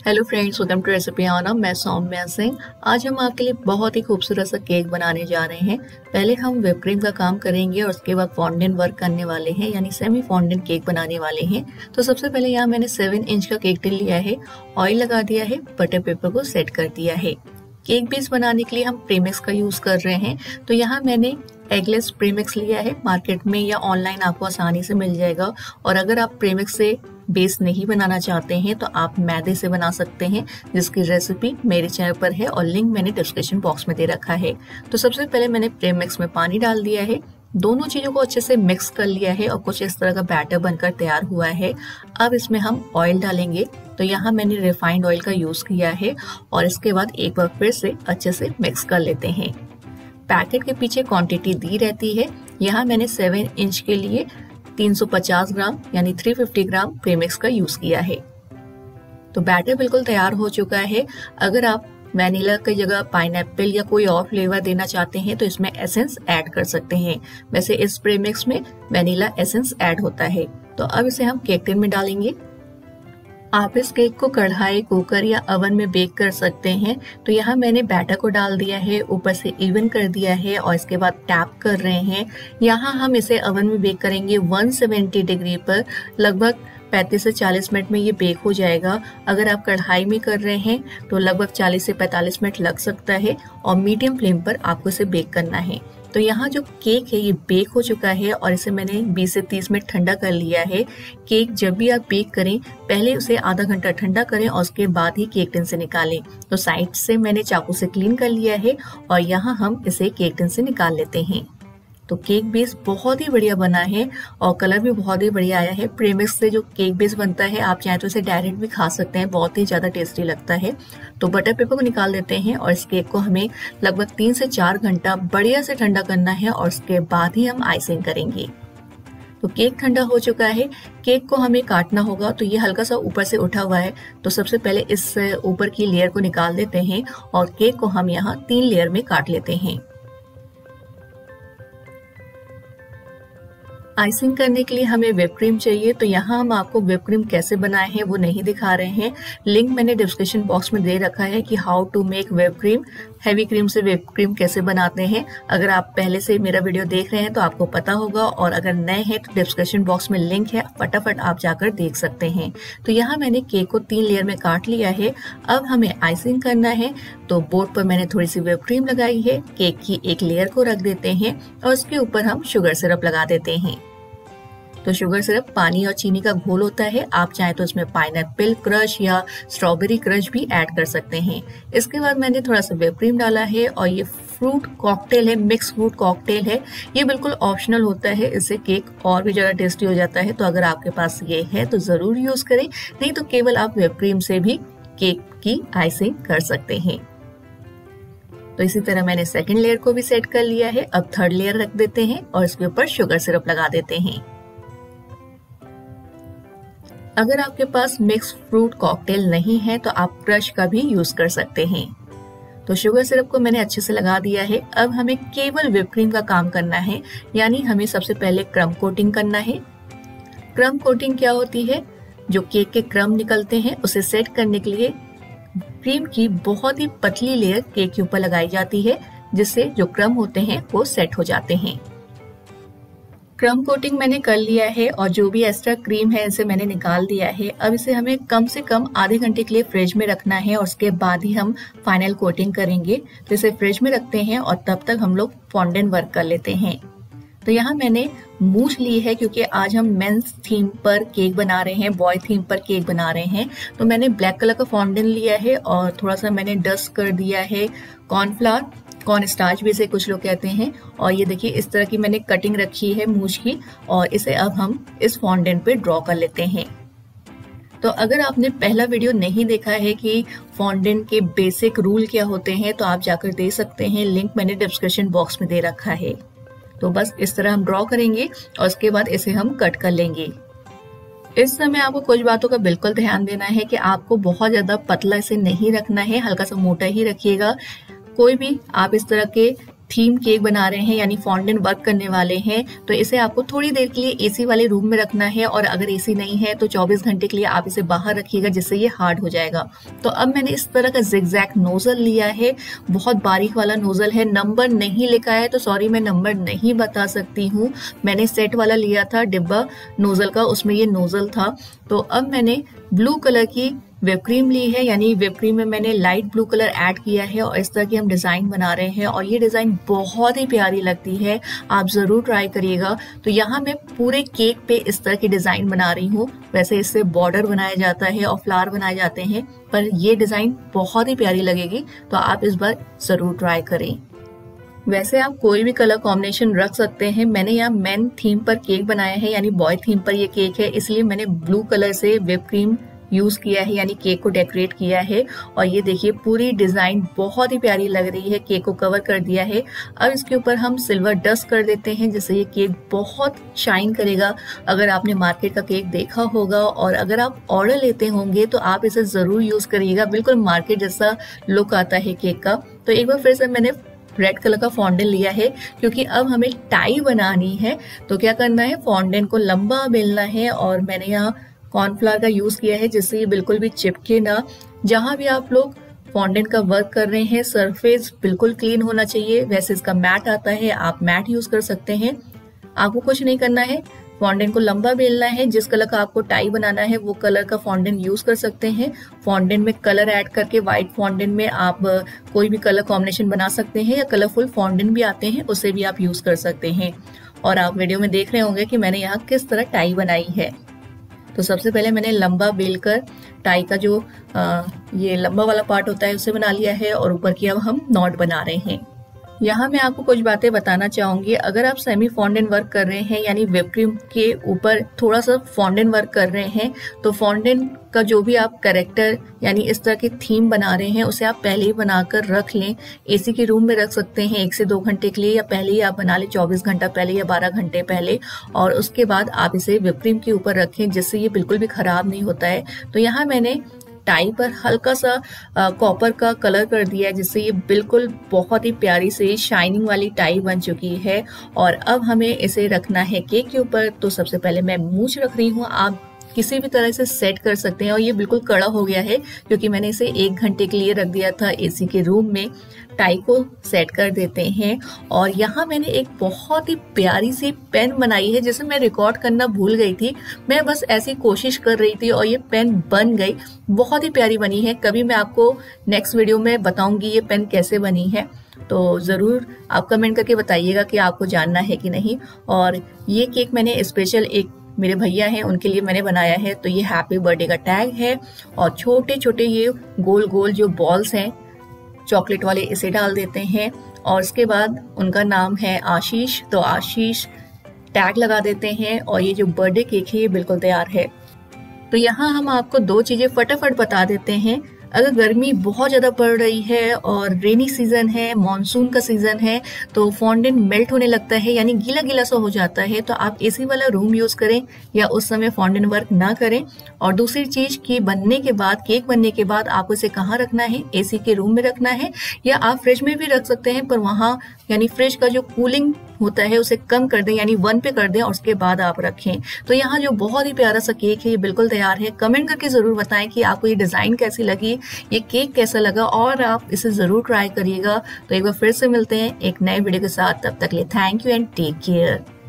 Hello friends, welcome to recipe आना। मैं सौम्या सिंह। आज हम आपके लिए बहुत ही खूबसूरत सा केक बनाने जा रहे हैं। पहले हम व्हिप क्रीम का काम करेंगे और उसके बाद फॉन्डेंट वर्क करने वाले हैं, यानी सेमी फॉन्डेंट केक बनाने वाले हैं। तो सबसे पहले यहाँ मैंने 7 इंच का केक टिन लिया है, ऑयल लगा दिया है, बटर पेपर को सेट कर दिया है। केक बेस बनाने के लिए हम प्रीमिक्स का यूज कर रहे हैं। तो यहाँ मैंने एगलेस प्रीमिक्स लिया है, मार्केट में या ऑनलाइन आपको आसानी से मिल जाएगा। और अगर आप प्रीमिक्स से बेस नहीं बनाना चाहते हैं तो आप मैदे से बना सकते हैं, जिसकी रेसिपी मेरे चैनल पर है और लिंक मैंने डिस्क्रिप्शन बॉक्स में दे रखा है। तो सबसे पहले मैंने प्रीमिक्स में पानी डाल दिया है, दोनों चीजों को अच्छे से मिक्स कर लिया है और कुछ इस तरह का बैटर बनकर तैयार हुआ है। अब इसमें हम ऑयल डालेंगे। तो यहाँ मैंने रिफाइंड ऑयल का यूज किया है और इसके बाद एक बार फिर से अच्छे से मिक्स कर लेते हैं। पैकेट के पीछे क्वांटिटी दी रहती है। यहाँ मैंने 7 इंच के लिए 350 ग्राम यानी 350 ग्राम प्रीमिक्स का यूज किया है। तो बैटर बिल्कुल तैयार हो चुका है। अगर आप वैनिला की जगह पाइनएप्पल या कोई और फ्लेवर देना चाहते हैं तो इसमें एसेंस ऐड कर सकते हैं। वैसे इस प्रीमिक्स में वैनिला एसेंस ऐड होता है। तो अब इसे हम केक टिन में डालेंगे। आप इस केक को कढ़ाई, कुकर या ओवन में बेक कर सकते हैं। तो यहाँ मैंने बैटर को डाल दिया है, ऊपर से इवन कर दिया है और इसके बाद टैप कर रहे हैं। यहाँ हम इसे ओवन में बेक करेंगे 170 डिग्री पर। लगभग 35 से 40 मिनट में ये बेक हो जाएगा। अगर आप कढ़ाई में कर रहे हैं तो लगभग 40 से 45 मिनट लग सकता है और मीडियम फ्लेम पर आपको इसे बेक करना है। तो यहाँ जो केक है ये बेक हो चुका है और इसे मैंने 20 से 30 मिनट ठंडा कर लिया है। केक जब भी आप बेक करें पहले उसे आधा घंटा ठंडा करें और उसके बाद ही केक टिन से निकालें। तो साइड से मैंने चाकू से क्लीन कर लिया है और यहाँ हम इसे केक टिन से निकाल लेते हैं। तो केक बेस बहुत ही बढ़िया बना है और कलर भी बहुत ही बढ़िया आया है। प्रीमिक्स से जो केक बेस बनता है आप चाहे तो इसे डायरेक्ट भी खा सकते हैं, बहुत ही ज़्यादा टेस्टी लगता है। तो बटर पेपर को निकाल देते हैं और इस केक को हमें लगभग 3 से 4 घंटा बढ़िया से ठंडा करना है और उसके बाद ही हम आइसिंग करेंगे। तो केक ठंडा हो चुका है। केक को हमें काटना होगा। तो ये हल्का सा ऊपर से उठा हुआ है, तो सबसे पहले इस ऊपर की लेयर को निकाल देते हैं और केक को हम यहाँ 3 लेयर में काट लेते हैं। आइसिंग करने के लिए हमें व्हिप क्रीम चाहिए। तो यहाँ हम आपको व्हिप क्रीम कैसे बनाए हैं वो नहीं दिखा रहे हैं। लिंक मैंने डिस्क्रिप्शन बॉक्स में दे रखा है कि how to make whip cream, heavy cream से व्हिप क्रीम कैसे बनाते हैं। अगर आप पहले से मेरा वीडियो देख रहे हैं तो आपको पता होगा और अगर नए हैं तो डिस्क्रिप्शन बॉक्स में लिंक है, फटाफट आप जाकर देख सकते हैं। तो यहाँ मैंने केक को 3 लेयर में काट लिया है। अब हमें आइसिंग करना है। तो बोर्ड पर मैंने थोड़ी सी व्हिप क्रीम लगाई है, केक की एक लेयर को रख देते हैं और उसके ऊपर हम शुगर सिरप लगा देते हैं। तो शुगर सिरप पानी और चीनी का घोल होता है। आप चाहे तो इसमें पाइनएप्पल क्रश या स्ट्रॉबेरी क्रश भी ऐड कर सकते हैं। इसके बाद मैंने थोड़ा सा व्हिप क्रीम डाला है और ये फ्रूट कॉकटेल है, मिक्स फ्रूट कॉकटेल है। ये बिल्कुल ऑप्शनल होता है, इससे केक और भी ज़्यादा टेस्टी हो जाता है। तो अगर आपके पास ये है तो ज़रूर यूज़ करें, नहीं तो केवल आप व्हिप क्रीम से भी केक की आइसिंग कर सकते हैं। तो इसी तरह मैंने सेकेंड लेयर को भी सेट कर लिया है। अब थर्ड लेयर रख देते हैं और इसके ऊपर शुगर सिरप लगा देते हैं। अगर आपके पास मिक्स फ्रूट कॉकटेल नहीं है तो आप क्रश का भी यूज कर सकते हैं। तो शुगर सिरप को मैंने अच्छे से लगा दिया है। अब हमें केवल व्हिप क्रीम का काम करना है, यानी हमें सबसे पहले क्रम कोटिंग करना है। क्रम कोटिंग क्या होती है? जो केक के क्रम निकलते हैं उसे सेट करने के लिए क्रीम की बहुत ही पतली लेयर केक के ऊपर लगाई जाती है, जिससे जो क्रम होते हैं वो सेट हो जाते हैं। क्रम कोटिंग मैंने कर लिया है और जो भी एक्स्ट्रा क्रीम है इसे मैंने निकाल दिया है। अब इसे हमें कम से कम आधे घंटे के लिए फ्रिज में रखना है और उसके बाद ही हम फाइनल कोटिंग करेंगे। तो इसे फ्रिज में रखते हैं और तब तक हम लोग फॉन्डेंट वर्क कर लेते हैं। तो यहाँ मैंने मूछ ली है क्योंकि आज हम मेंस थीम पर केक बना रहे हैं, बॉय थीम पर केक बना रहे हैं। तो मैंने ब्लैक कलर का फॉन्डेंट लिया है और थोड़ा सा मैंने डस्ट कर दिया है कॉर्नफ्लावर, कॉर्न स्टार्च भी इसे कुछ लोग कहते हैं। और ये देखिए इस तरह की मैंने कटिंग रखी है मूछ की और इसे अब हम इस फॉन्डेंट पे ड्रॉ कर लेते हैं। तो अगर आपने पहला वीडियो नहीं देखा है कि फॉन्डेंट के बेसिक रूल क्या होते हैं तो आप जाकर देख सकते हैं, लिंक मैंने डिस्क्रिप्शन बॉक्स में दे रखा है। तो बस इस तरह हम ड्रॉ करेंगे और उसके बाद इसे हम कट कर लेंगे। इस समय आपको कुछ बातों का बिल्कुल ध्यान देना है कि आपको बहुत ज्यादा पतला इसे नहीं रखना है, हल्का सा मोटा ही रखिएगा। कोई भी आप इस तरह के थीम केक बना रहे हैं यानी फॉन्डेंट वर्क करने वाले हैं, तो इसे आपको थोड़ी देर के लिए एसी वाले रूम में रखना है, और अगर एसी नहीं है तो 24 घंटे के लिए आप इसे बाहर रखिएगा, जिससे ये हार्ड हो जाएगा। तो अब मैंने इस तरह का जिगजैग नोजल लिया है, बहुत बारीक वाला नोजल है। नंबर नहीं लिखा है तो सॉरी, मैं नंबर नहीं बता सकती हूँ। मैंने सेट वाला लिया था डिब्बा नोजल का, उसमें ये नोजल था। तो अब मैंने ब्लू कलर की व्हिप क्रीम ली है, यानी व्हिप क्रीम में मैंने लाइट ब्लू कलर ऐड किया है और इस तरह की हम डिज़ाइन बना रहे हैं, और ये डिज़ाइन बहुत ही प्यारी लगती है, आप ज़रूर ट्राई करिएगा। तो यहाँ मैं पूरे केक पे इस तरह की डिज़ाइन बना रही हूँ। वैसे इससे बॉर्डर बनाया जाता है और फ्लावर बनाए जाते हैं, पर ये डिज़ाइन बहुत ही प्यारी लगेगी, तो आप इस बार ज़रूर ट्राई करें। वैसे आप कोई भी कलर कॉम्बिनेशन रख सकते हैं। मैंने यहाँ मेन थीम पर केक बनाया है, यानी बॉय थीम पर ये केक है, इसलिए मैंने ब्लू कलर से व्हिप क्रीम यूज किया है, यानी केक को डेकोरेट किया है। और ये देखिए पूरी डिजाइन बहुत ही प्यारी लग रही है, केक को कवर कर दिया है। अब इसके ऊपर हम सिल्वर डस्ट कर देते हैं, जिससे ये केक बहुत शाइन करेगा। अगर आपने मार्केट का केक देखा होगा और अगर आप ऑर्डर लेते होंगे तो आप इसे जरूर यूज करिएगा, बिल्कुल मार्केट जैसा लुक आता है केक का। तो एक बार फिर से मैंने रेड कलर का फॉन्डेंट लिया है, क्योंकि अब हमें टाई बनानी है। तो क्या करना है, फॉन्डेंट को लंबा बेलना है, और मैंने यहाँ कॉर्नफ्लावर का यूज किया है, जिससे ये बिल्कुल भी चिपके ना। जहां भी आप लोग फॉन्डेंट का वर्क कर रहे हैं, सरफेस बिल्कुल क्लीन होना चाहिए। वैसे इसका मैट आता है, आप मैट यूज कर सकते हैं। आपको कुछ नहीं करना है, फॉन्डेंट को लंबा बेलना है। जिस कलर का आपको टाई बनाना है वो कलर का फॉन्डेंट यूज कर सकते हैं। फॉन्डेंट में कलर ऐड करके, व्हाइट फॉन्डेंट में आप कोई भी कलर कॉम्बिनेशन बना सकते हैं, या कलरफुल फॉन्डेंट भी आते हैं, उसे भी आप यूज कर सकते हैं। और आप वीडियो में देख रहे होंगे कि मैंने यहाँ किस तरह टाई बनाई है। तो सबसे पहले मैंने लंबा बेलकर टाई का जो ये लंबा वाला पार्ट होता है उसे बना लिया है, और ऊपर की अब हम नॉट बना रहे हैं। यहाँ मैं आपको कुछ बातें बताना चाहूंगी। अगर आप सेमी फॉन्डेंट वर्क कर रहे हैं, यानी व्हिप क्रीम के ऊपर थोड़ा सा फॉन्डेंट वर्क कर रहे हैं, तो फॉन्डेंट का जो भी आप कैरेक्टर यानी इस तरह की थीम बना रहे हैं, उसे आप पहले ही बनाकर रख लें। एसी के रूम में रख सकते हैं 1 से 2 घंटे के लिए, या पहले ही आप बना लें 24 घंटा पहले या 12 घंटे पहले, और उसके बाद आप इसे व्हिप क्रीम के ऊपर रखें, जिससे ये बिल्कुल भी खराब नहीं होता है। तो यहाँ मैंने टाई पर हल्का सा कॉपर का कलर कर दिया है, जिससे ये बिल्कुल बहुत ही प्यारी से शाइनिंग वाली टाई बन चुकी है। और अब हमें इसे रखना है केक के ऊपर। तो सबसे पहले मैं मूंछ रख रही हूँ, आप किसी भी तरह से सेट कर सकते हैं। और ये बिल्कुल कड़ा हो गया है, क्योंकि मैंने इसे 1 घंटे के लिए रख दिया था एसी के रूम में। टाई को सेट कर देते हैं, और यहाँ मैंने एक बहुत ही प्यारी सी पेन बनाई है, जिसे मैं रिकॉर्ड करना भूल गई थी। मैं बस ऐसी कोशिश कर रही थी और ये पेन बन गई, बहुत ही प्यारी बनी है। कभी मैं आपको नेक्स्ट वीडियो में बताऊंगी ये पेन कैसे बनी है, तो ज़रूर आप कमेंट करके बताइएगा कि आपको जानना है कि नहीं। और ये केक मैंने स्पेशल एक मेरे भैया हैं उनके लिए मैंने बनाया है। तो ये हैप्पी बर्थडे का टैग है, और छोटे छोटे ये गोल गोल जो बॉल्स हैं चॉकलेट वाले, इसे डाल देते हैं। और इसके बाद उनका नाम है आशीष, तो आशीष टैग लगा देते हैं, और ये जो बर्थडे केक है ये बिल्कुल तैयार है। तो यहाँ हम आपको 2 चीजें फटाफट बता देते हैं। अगर गर्मी बहुत ज़्यादा पड़ रही है और रेनी सीजन है, मॉनसून का सीजन है, तो फॉन्डेंट मेल्ट होने लगता है, यानी गीला गीला सा हो जाता है। तो आप एसी वाला रूम यूज़ करें, या उस समय फॉन्डेंट वर्क ना करें। और दूसरी चीज़ कि बनने के बाद, केक बनने के बाद आपको इसे कहाँ रखना है, एसी के रूम में रखना है, या आप फ्रिज में भी रख सकते हैं, पर वहाँ यानी फ्रिज का जो कूलिंग होता है उसे कम कर दें, यानी 1 पे कर दें, और उसके बाद आप रखें। तो यहाँ जो बहुत ही प्यारा सा केक है ये बिल्कुल तैयार है। कमेंट करके ज़रूर बताएं कि आपको ये डिज़ाइन कैसी लगी, ये केक कैसा लगा, और आप इसे ज़रूर ट्राई करिएगा। तो एक बार फिर से मिलते हैं एक नए वीडियो के साथ, तब तक के लिए thank you and take care.